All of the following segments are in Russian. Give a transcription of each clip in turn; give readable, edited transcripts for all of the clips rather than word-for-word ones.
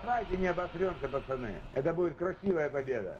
Давайте не обосремся, пацаны. Это будет красивая победа.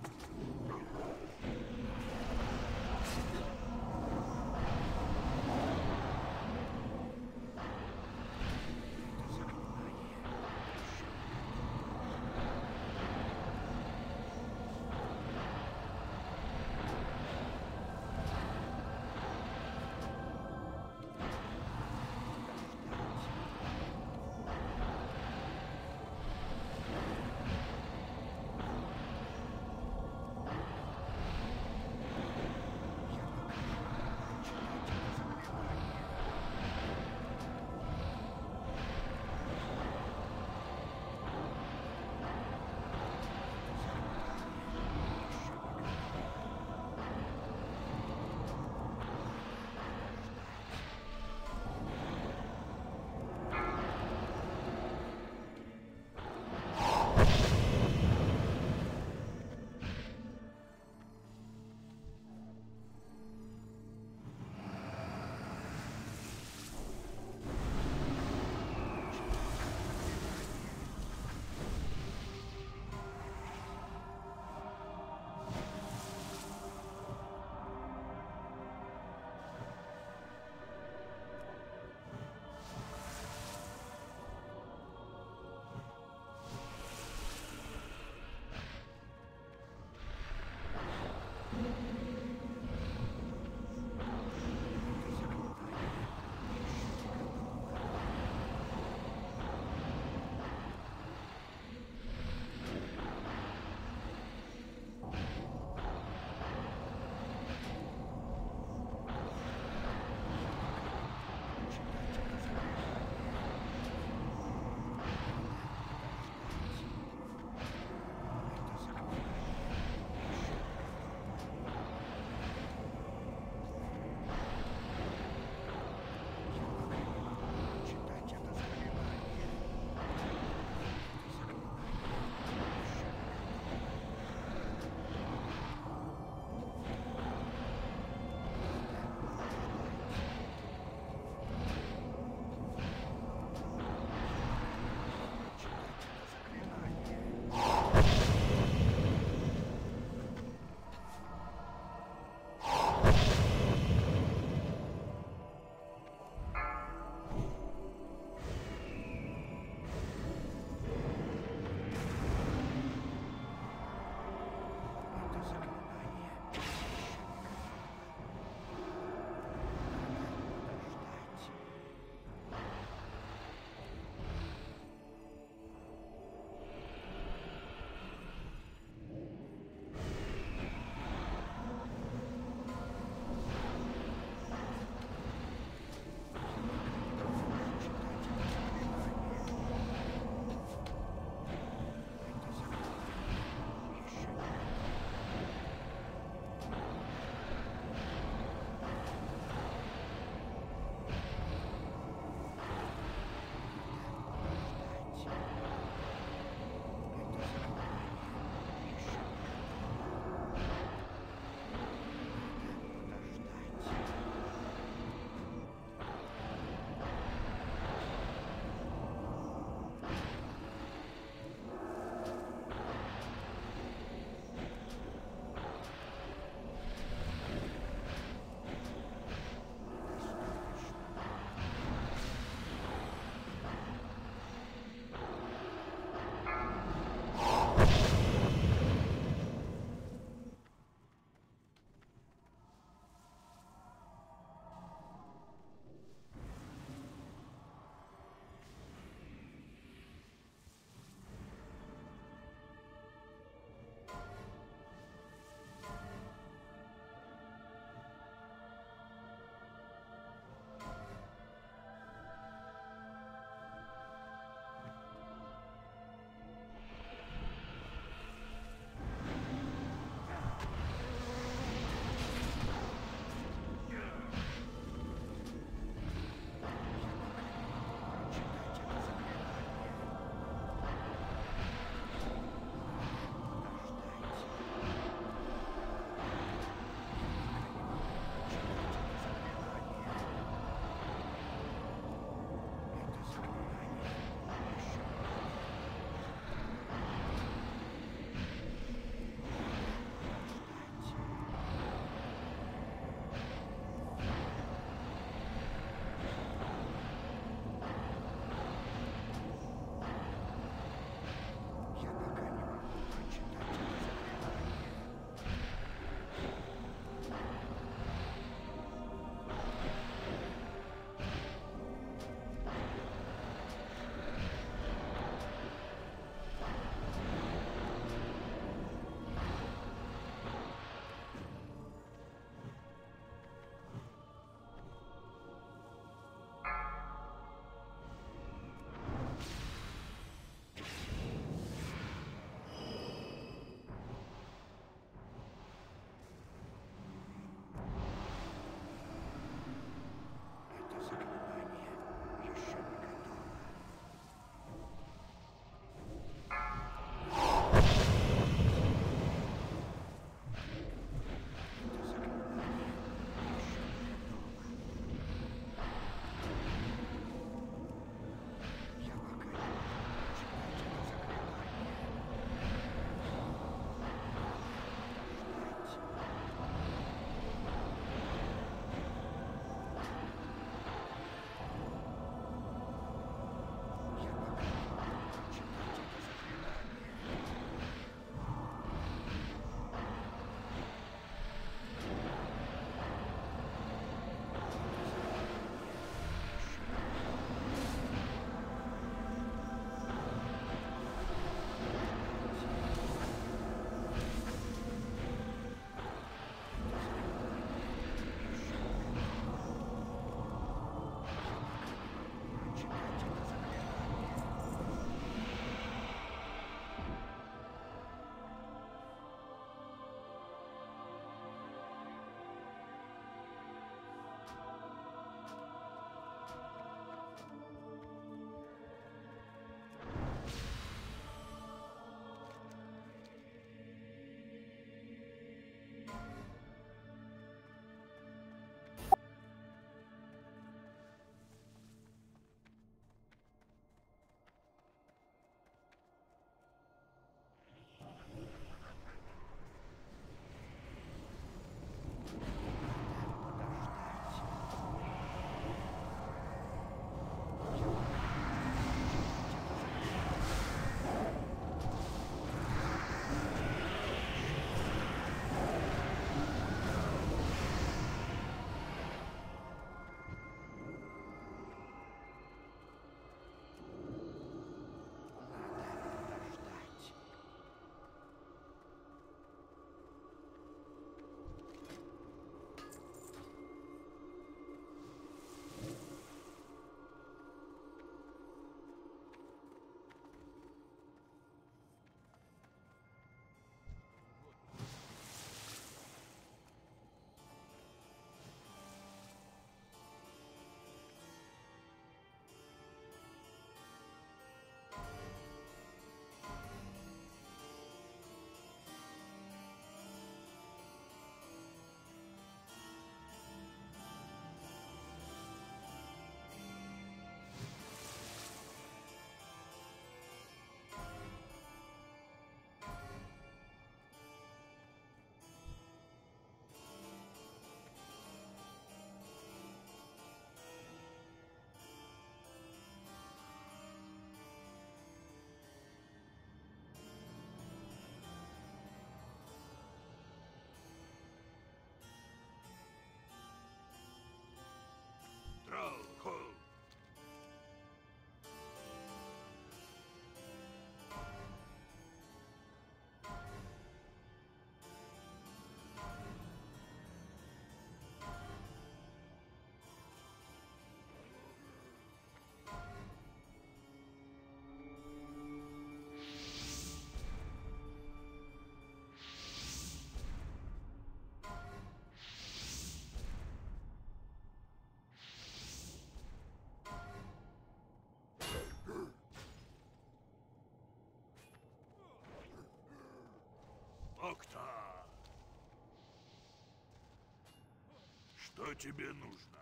Что тебе нужно?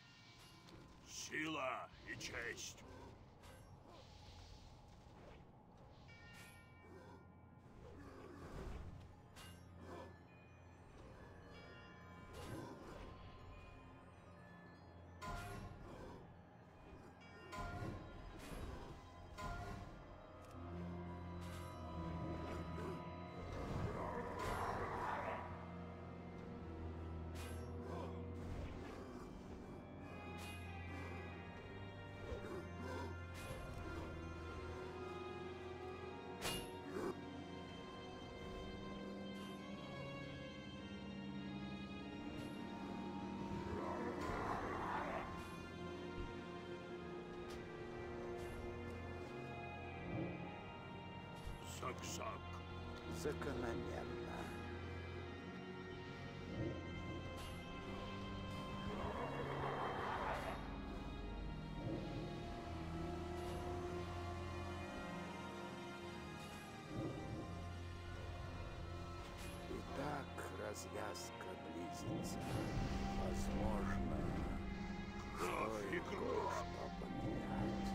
Сила и честь. Сак-сак. Закономерно. Итак, развязка близится. Возможно, Кровь и стоит кровь. кое-что поменять.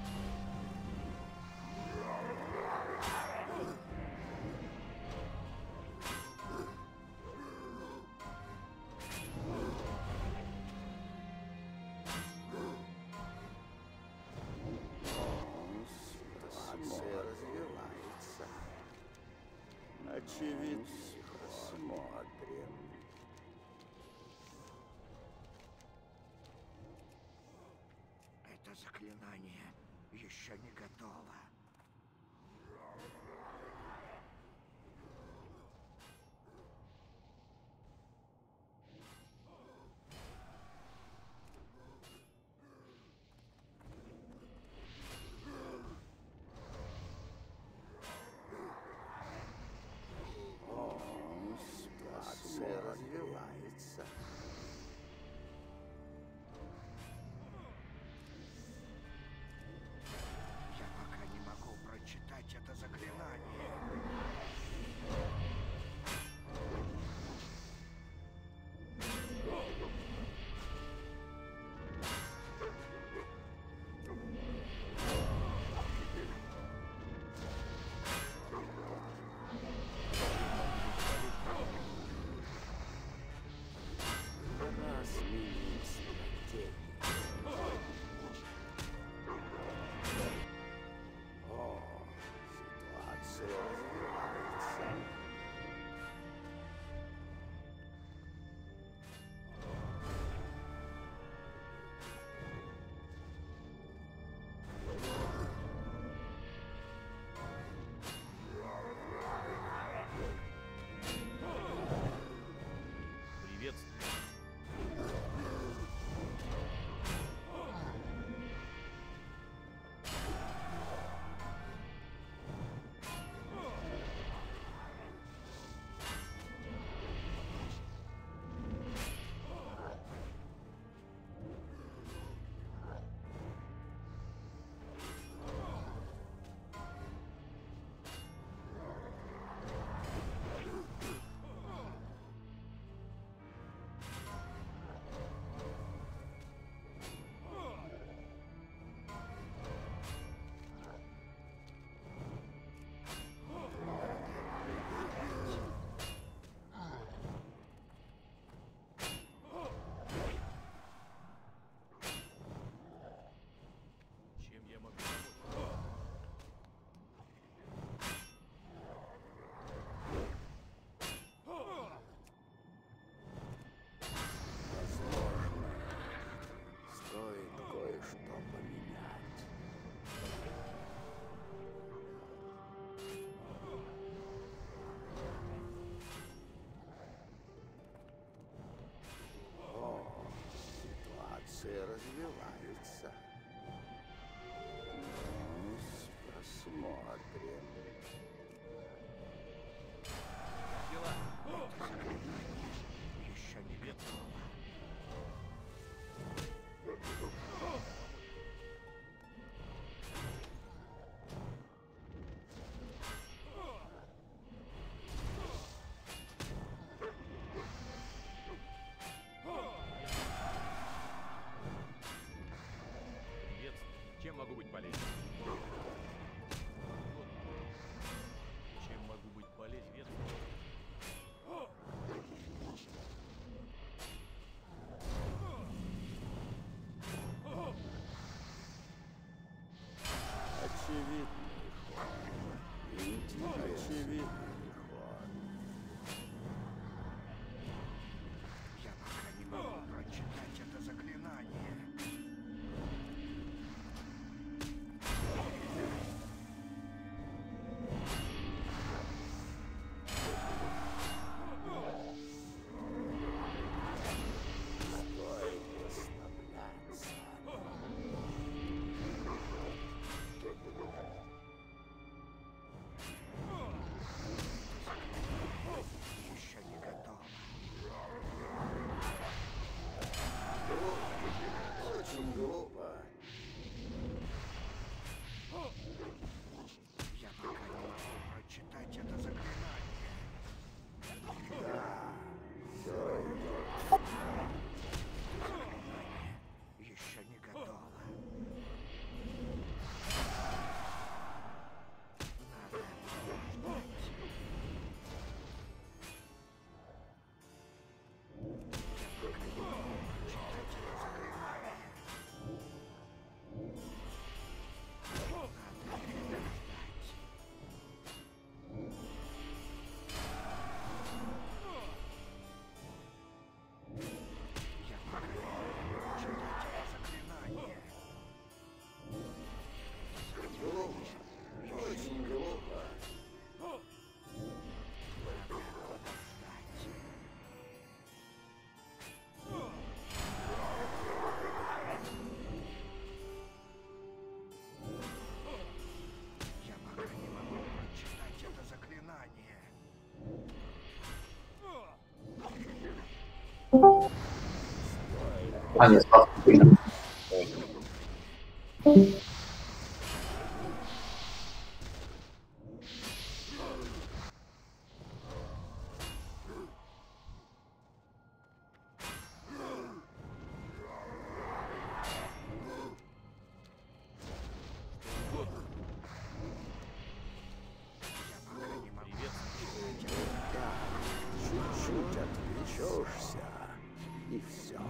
Ситуация развивается. Очевидно, посмотрим. Это заклинание еще не готово. Ситуация развивается. Я пока не могу прочитать это заклинание. Пора сменить стратегию. О, ситуация развивается. Приветствую. Чем я могу помочь? Возможно, стоит кое-что поменять. О, ситуация развивается. Ну-с, посмотрим. Дела. Это заклинание еще не готово. А, нет, Чуть-чуть отвлечешься, и все.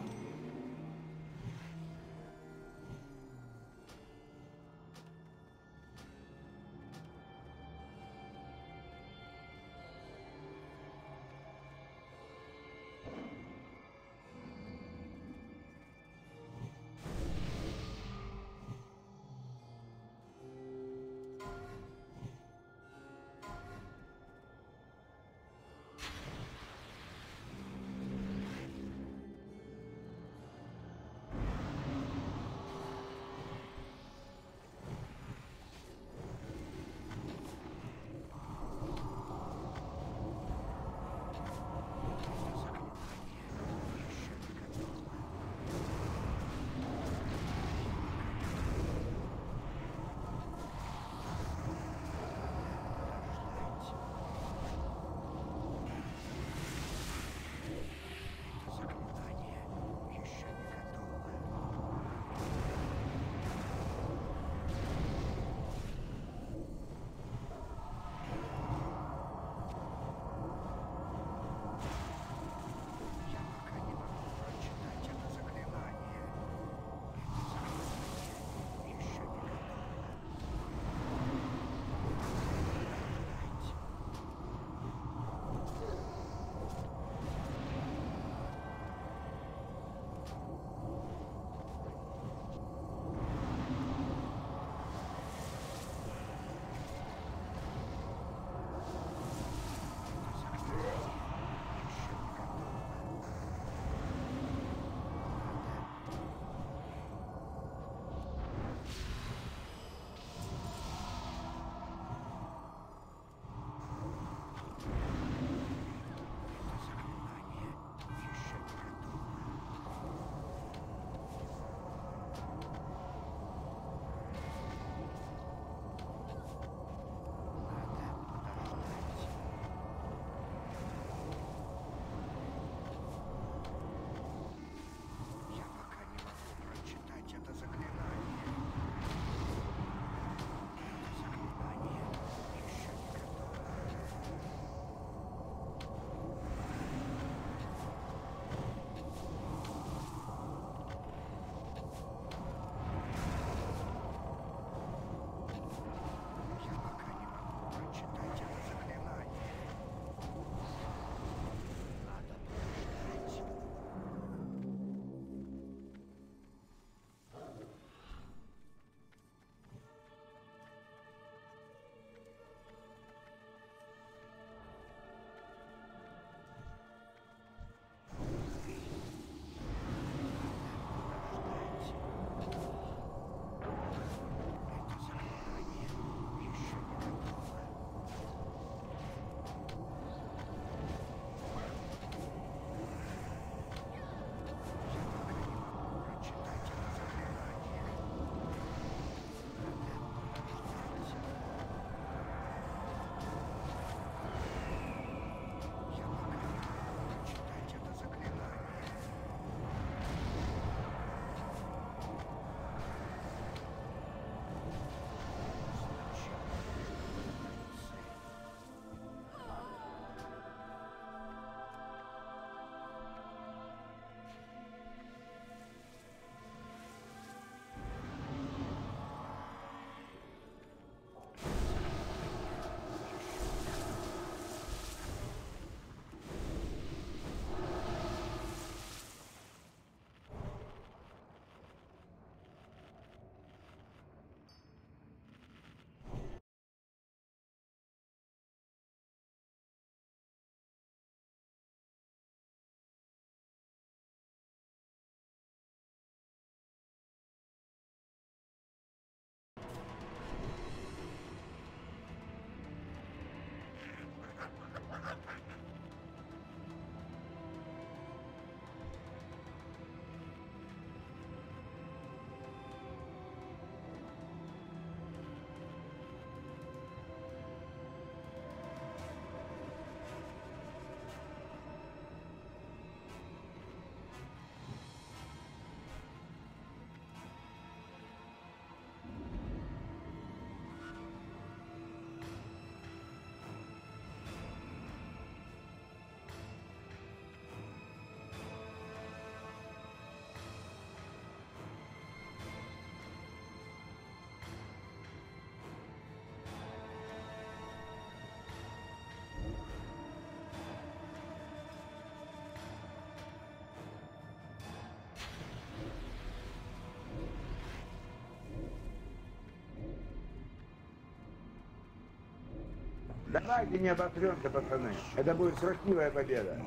Давайте не обосремся, пацаны. Это будет красивая победа.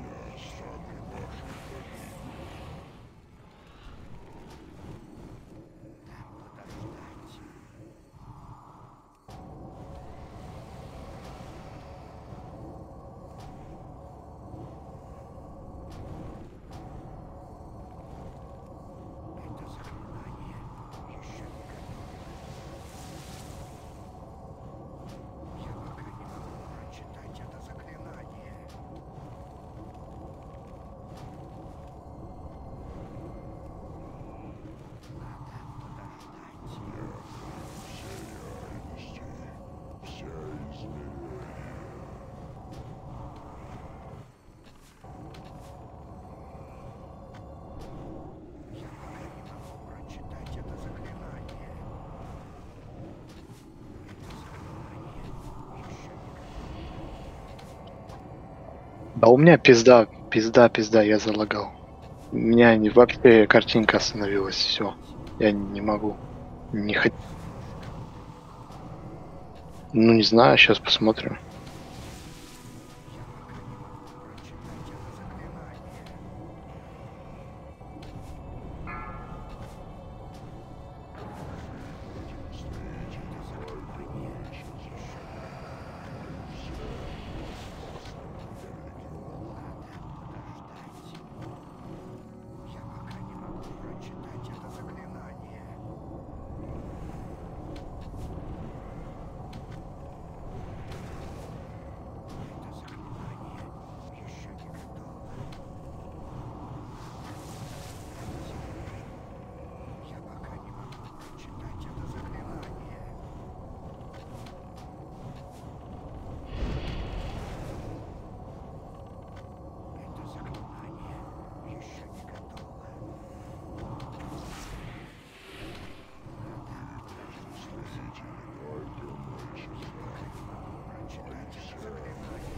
Это заклинание еще не готово. Я пока не могу прочитать это заклинание. Надо подождать. Я пока не могу прочитать это заклинание. Это заклинание еще не готово. Да у меня пизда, я залагал. У меня вообще картинка остановилась, все. Я не могу. Не хочу. Ну не знаю, сейчас посмотрим. Я пока не могу прочитать это заклинание. Это заклинание еще не готово. Я пока не могу прочитать это заклинание. Это заклинание еще не готово. Я пока не могу прочитать это заклинание. Это заклинание еще не готово. Прочитать это заклинание.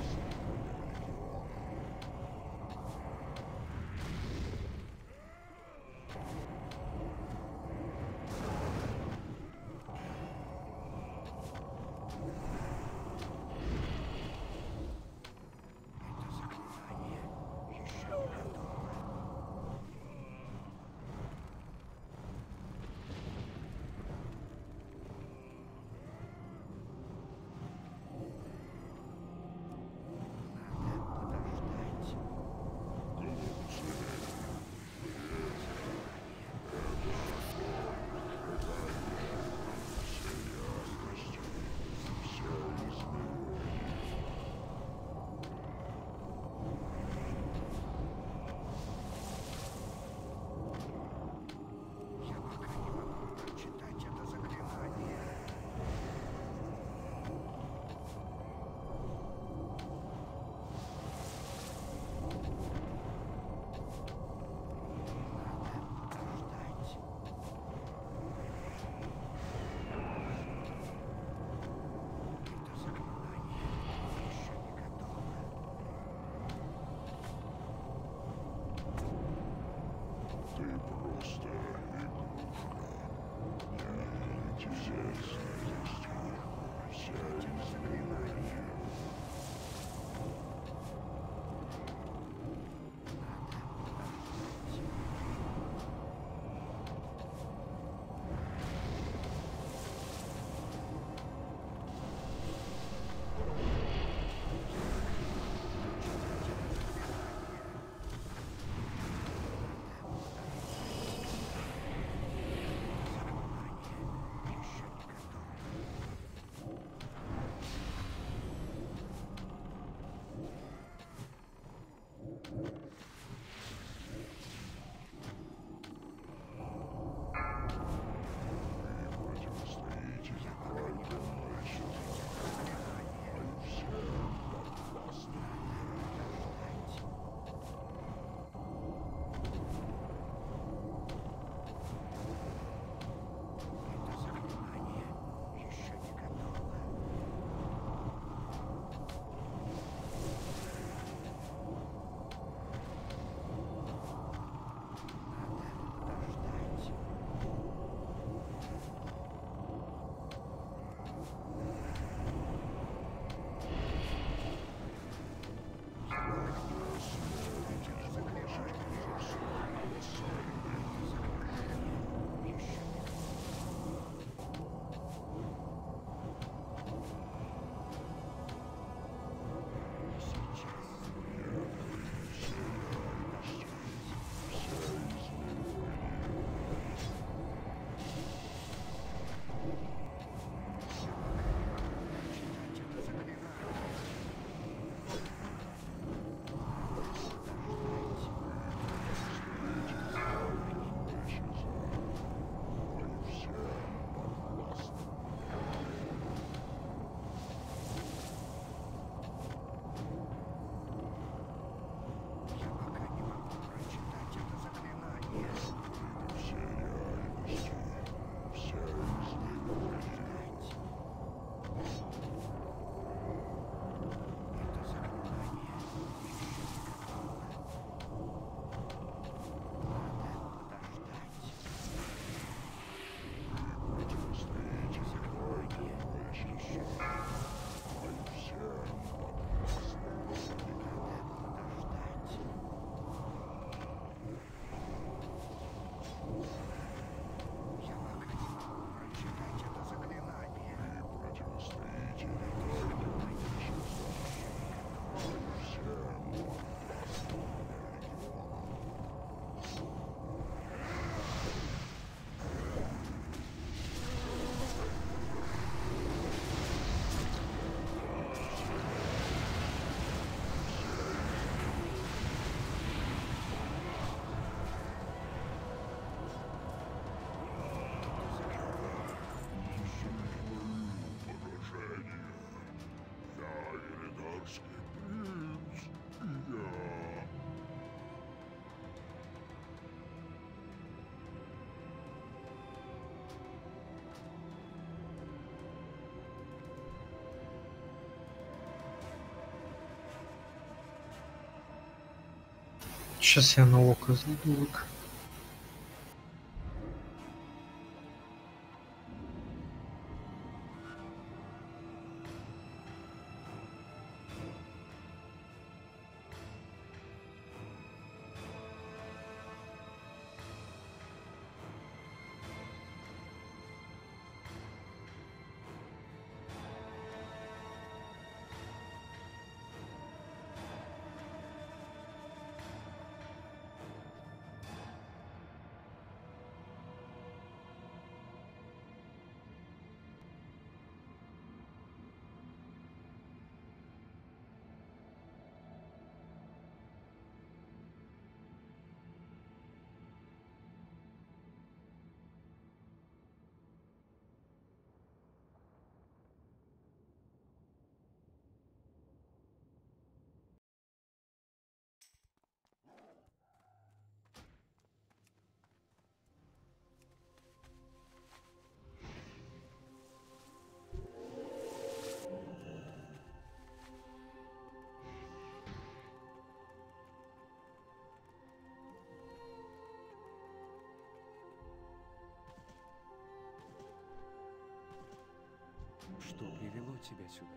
Это заклинание еще не готово. Надо подождать. Я пока не могу прочитать это заклинание. Надо подождать. Это заклинание еще не готово. Ты просто игрушка. Я энтузиаст. Прочитать это заклинание. Еще не готово. Сейчас я на око зайду. Что привело тебя сюда?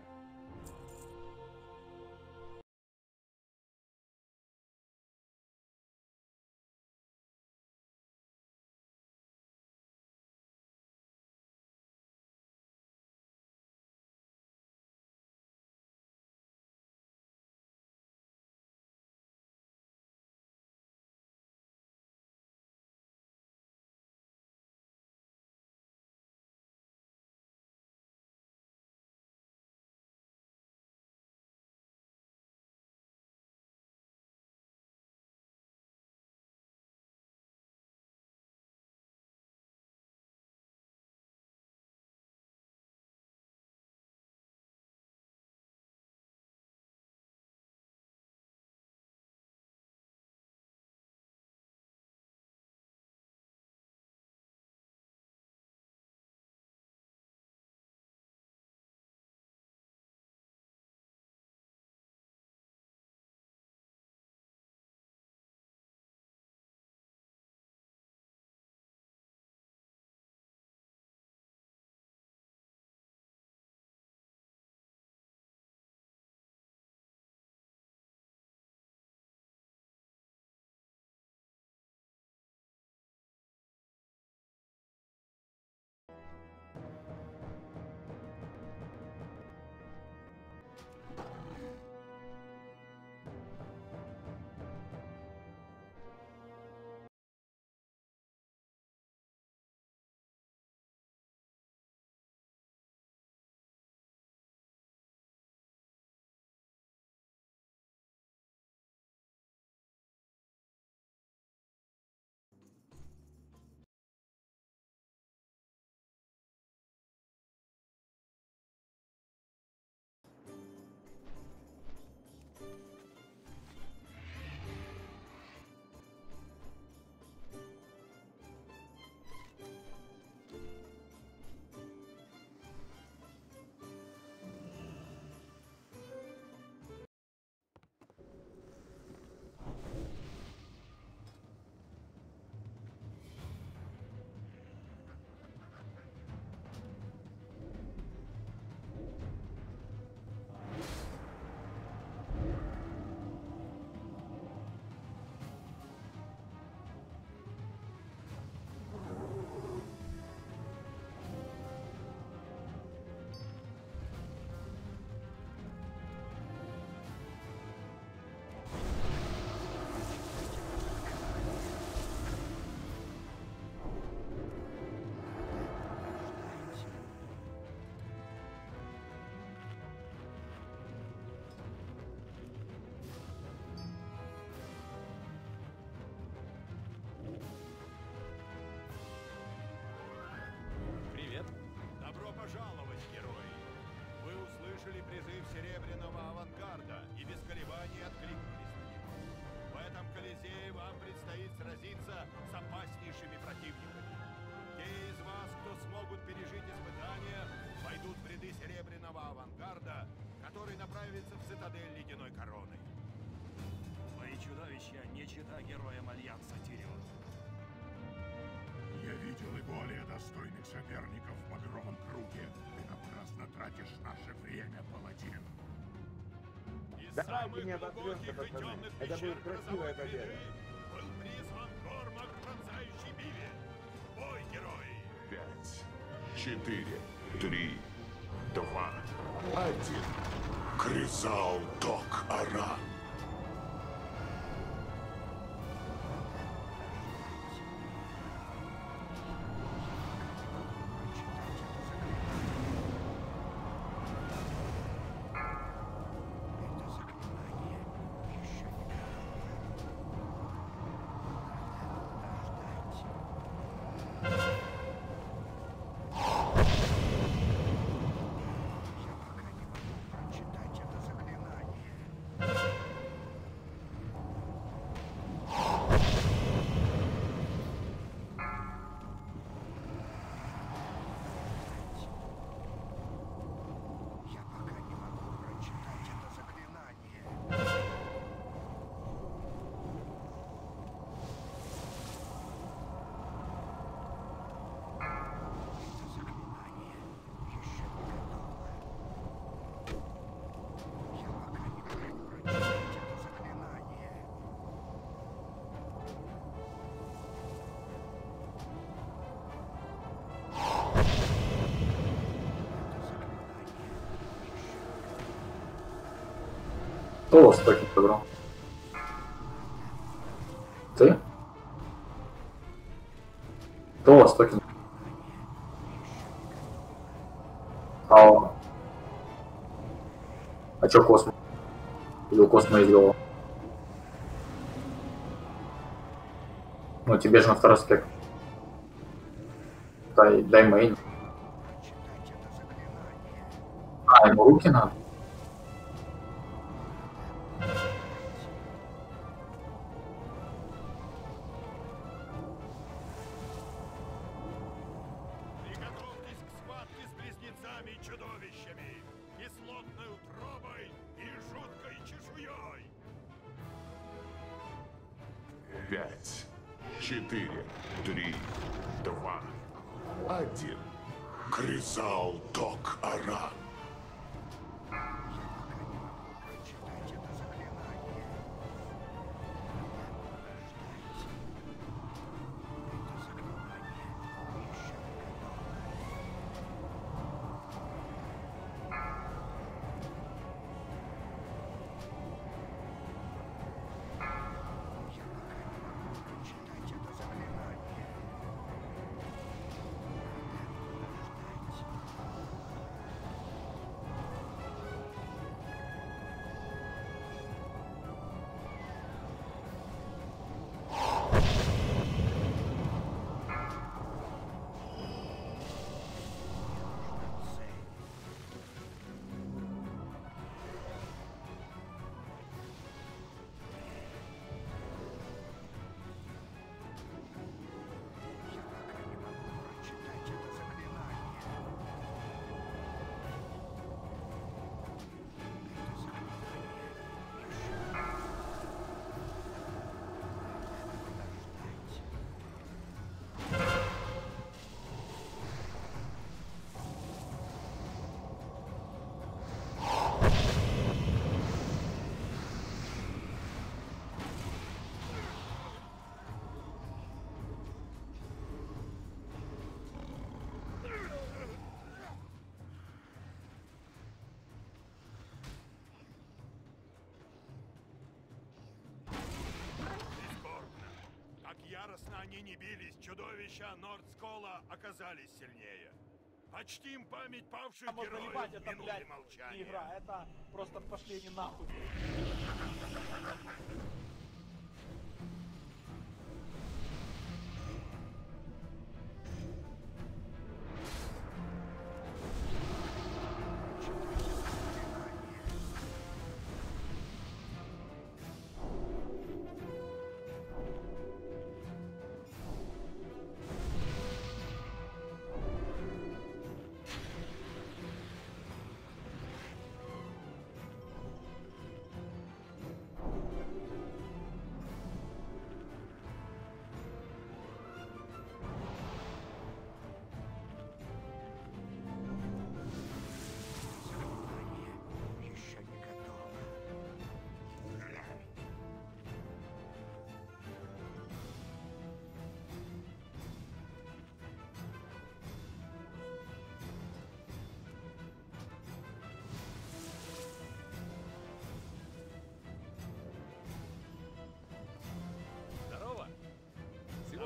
не чита героям Альянса Тирион. Я видел и более достойных соперников в багровом круге. Ты напрасно тратишь наше время, паладин. Из Давайте самых не обосремся, глубоких и пацаны. темных Это пещер будет красивая грозовой победа. гряды был призван Кормак, пронзающий Биви. Бой, герои! 5, 4, 3, 2, 1. Кризал Док Аран. Это заклинание еще не готово. Ждать. Я пока не могу прочитать это заклинание. Я пока не могу прочитать это заклинание. Это заклинание еще не готово. Я пока не могу прочитать это заклинание. Это заклинание еще не Кто вас так подобрал? Ты? Кто вас так? А чё Космо? Или у Космо есть голова? Ну, тебе же на второй спек. Дай мейн. прочитать это заклинание. А, ему руки надо? Приготовьтесь к схватке с близнецами и чудовищами, кислотной утробой и жуткой чешуей. 5, 4, 3, 2, 1. Кризал Док Аран. Прочитать это заклинание. Ждать. Это заклинание еще не готово. Я пока не могу прочитать это заклинание. Ждать. Цель. Я пока не могу прочитать это заклинание. Это заклинание еще не подождать. Прискорбно. Как яростно они не бились, чудовища Нордскола оказались сильнее. Почтим память павших Можно героев ебать, это, минуты блядь, не молчания. игра, это просто пошли они нахуй.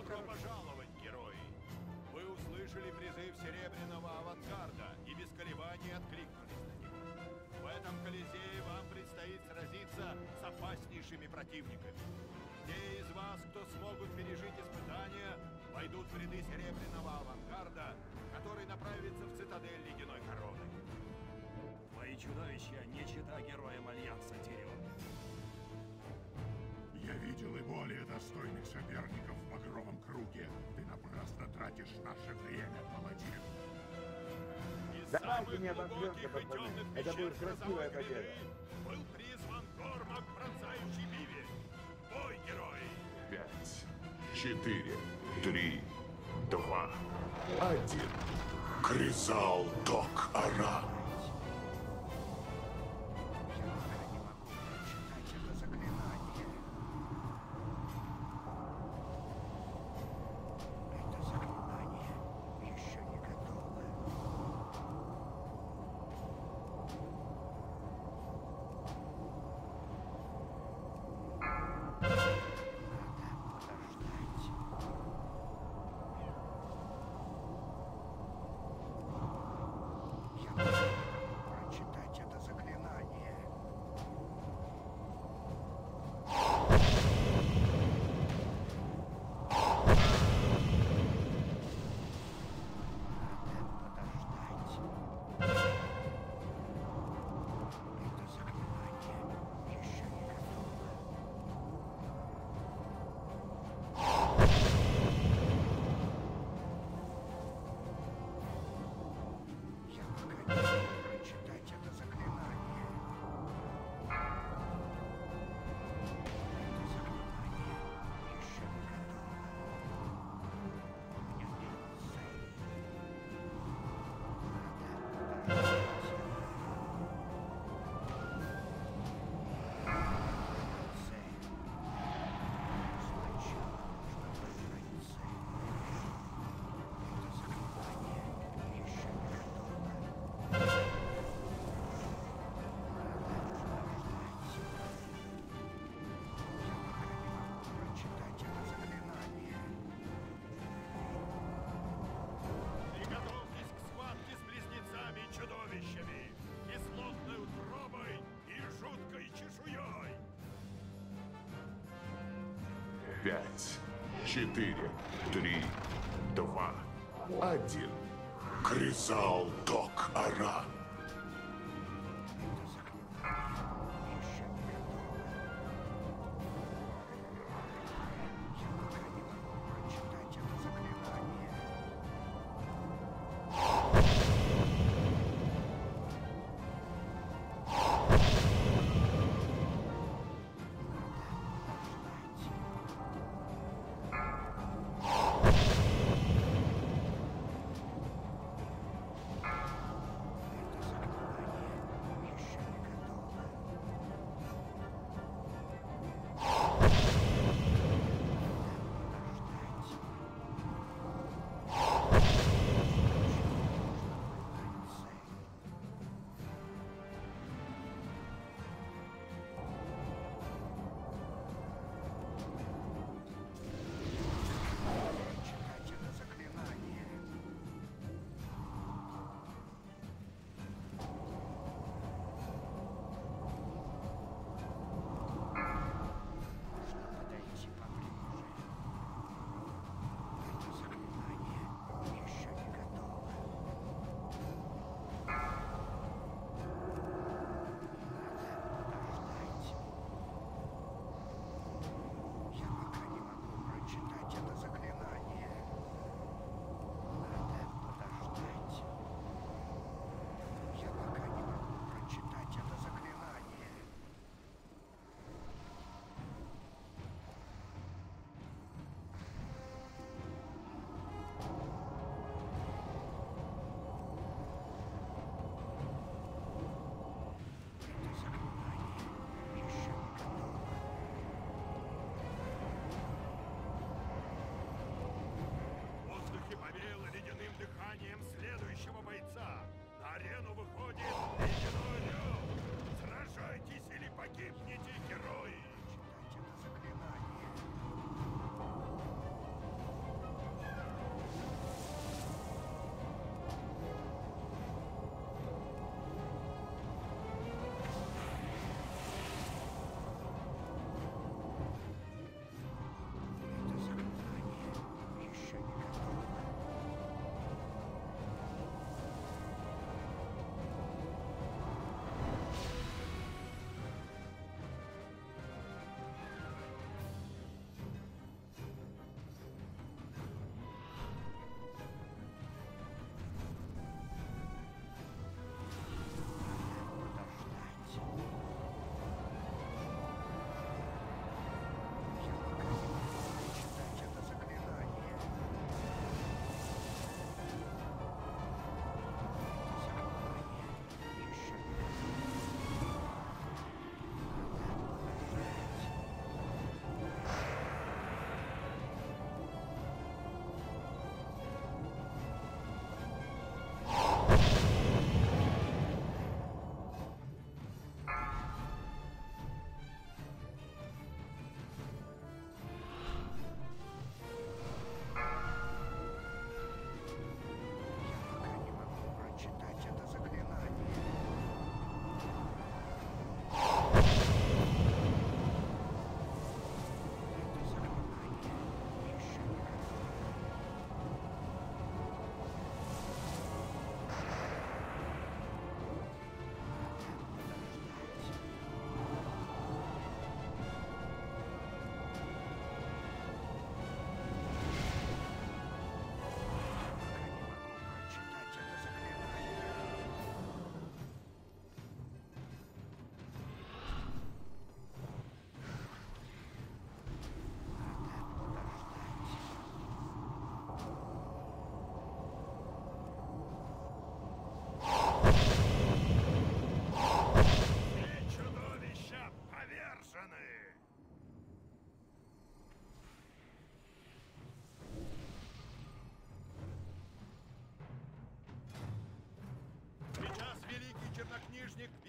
Добро пожаловать, герои! Вы услышали призыв Серебряного авангарда и без колебаний откликнулись на него. В этом Колизее вам предстоит сразиться с опаснейшими противниками. Те из вас, кто смогут пережить испытания, войдут в ряды Серебряного авангарда, который направится в цитадель Ледяной Короны. Твои чудовища не чета героям Альянса, Тирион. Я видел и более достойных соперников в Багровом круге. Ты напрасно тратишь наше время, паладин. Из Давайте самых не глубоких обосремся, и пацаны. темных Это пещер будет красивая грозовой гряды победа. был призван Гормак, пронзающий бивень. Бой, герои! 5, 4, 3, 2, 1. Кризал Док Ара. Приготовьтесь к схватке с близнецами-чудовищами, кислотной утробой и жуткой чешуей! 5, 4, 3, 2, 1. Кризал Док Ара.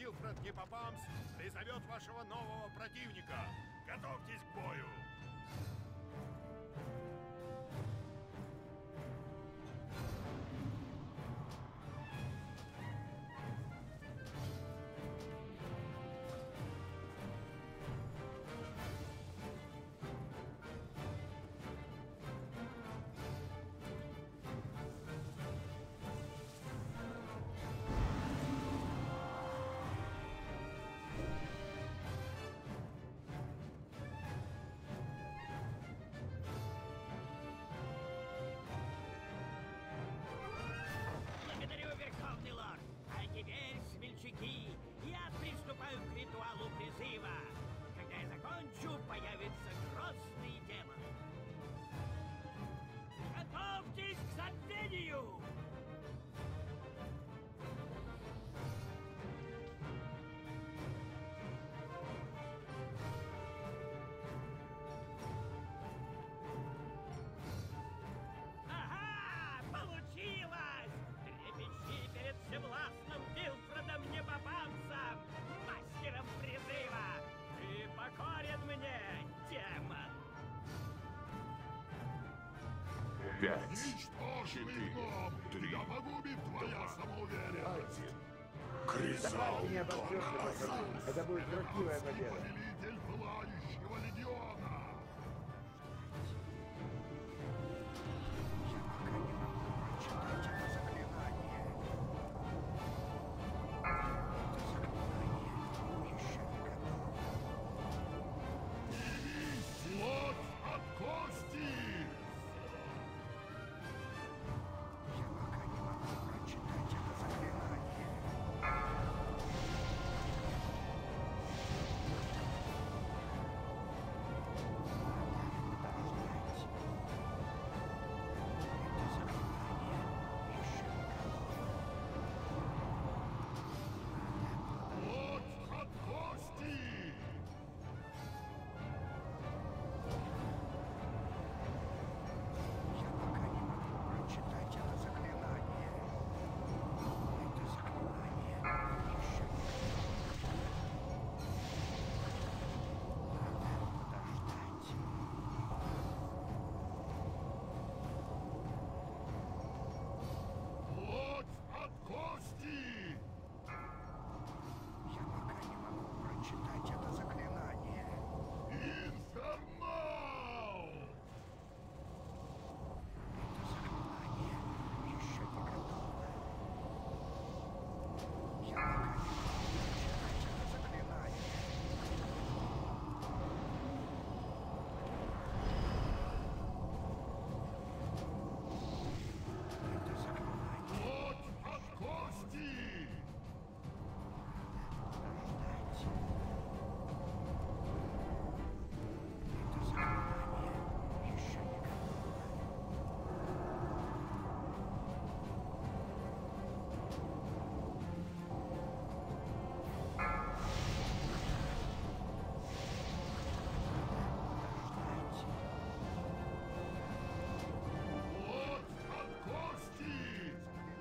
Вилфред Непопамс призовет вашего нового противника. Готовьтесь к бою! Благодарю, Верховный Лорд. А теперь, смельчаки, я приступаю к ритуалу призыва. Когда я закончу, появится грозный демон. Готовьтесь к забвению! Ага! Получилось! Трепещи перед всевластным Вилфредом Непопамсом, мастером призыва! Ты покорен мне, демон! 5, 4, 3, погубит твоя самоуверенность. Давайте не обосремся, пацаны. Это будет красивая победа. Повелитель Пылающего Легиона. Прочитать это заклинание. Это заклинание еще не готово. Явись, плоть от кости! Я пока не могу прочитать это заклинание. Плоть от кости! Я пока не могу прочитать это заклинание. Это заклинание еще не надо подождать. Плоть от кости! Я пока не могу прочитать это заклинание. Инфернал! Это заклинание еще не готово. Я пока не могу прочитать это заклинание. Это заклинание Плоть от кости! подождать. Это заклинание еще не готово. Подождать. Плоть от кости!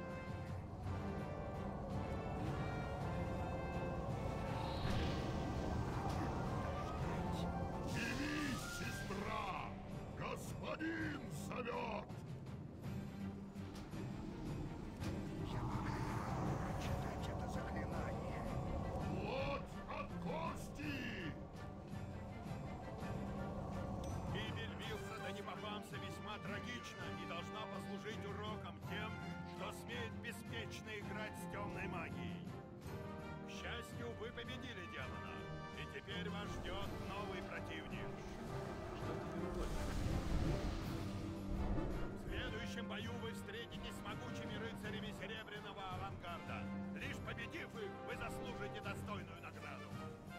Явись, сестра! Господин зовет! Я пока не могу прочитать это заклинание. Плоть от кости! Гибель Вилфреда Непопамса весьма трагична и должна послужить уроком тем, что смеет беспечно играть с темной магией. К счастью, вы победили демона, и теперь вас ждет новый противник. В следующем бою вы встретитесь с могучими рыцарями Серебряного Авангарда. Лишь победив их, вы заслужите достойную награду.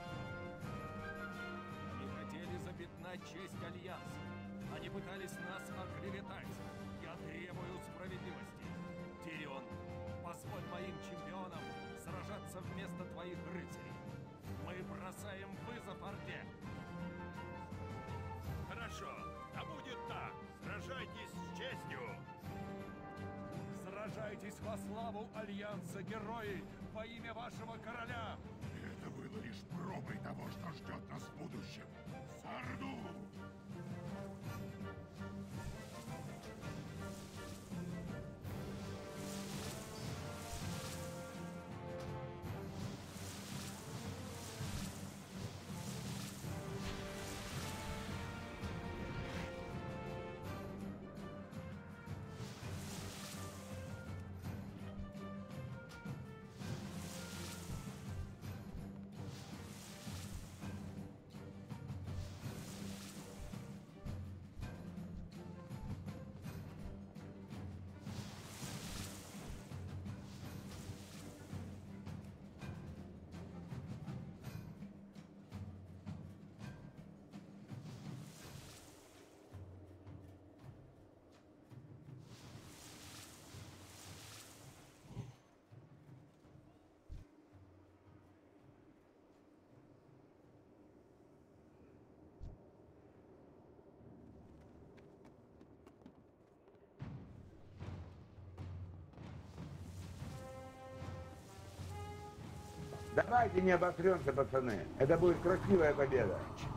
Они хотели запятнать честь Альянса. Они пытались нас оклеветать. Я требую справедливости. Тирион, позволь моим чемпионам сражаться вместо твоих рыцарей. Мы бросаем вызов Орде. Хорошо, да будет так. Сражайтесь с честью. Сражайтесь во славу Альянса, герои, во имя вашего короля! лишь пробой того, что ждет нас в будущем. Сарду! Давайте не обосремся, пацаны. Это будет красивая победа.